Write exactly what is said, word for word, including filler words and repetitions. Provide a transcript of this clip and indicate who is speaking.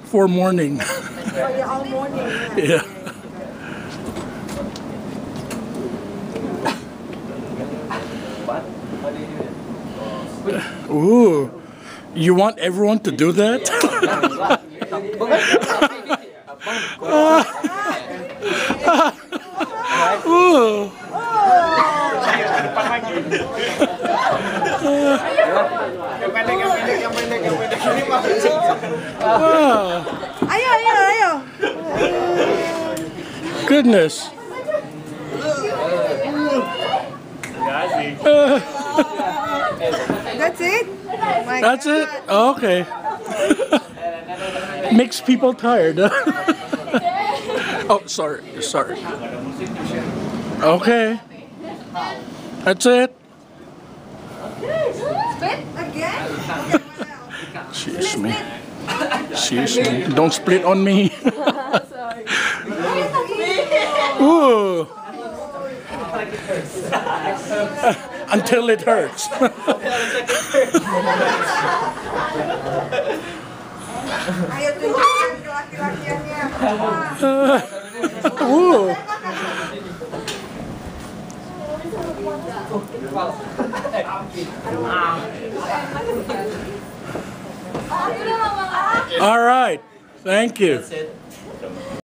Speaker 1: for morning.
Speaker 2: Oh, yeah, all morning.
Speaker 1: Yeah. Ooh, you want everyone to do that? Ooh.
Speaker 2: Ayo, ayo, ayo.
Speaker 1: Goodness.
Speaker 2: That's it? My
Speaker 1: That's
Speaker 2: God.
Speaker 1: it? Oh, okay. Makes people tired. Oh, sorry, sorry. Okay. That's it.
Speaker 2: Split again?
Speaker 1: Excuse me. Excuse me. Don't split on me. Ooh. Until it hurts.
Speaker 2: Ayo tunjukkan ke laki-lakiannya.
Speaker 1: Ooh. All right. Thank you.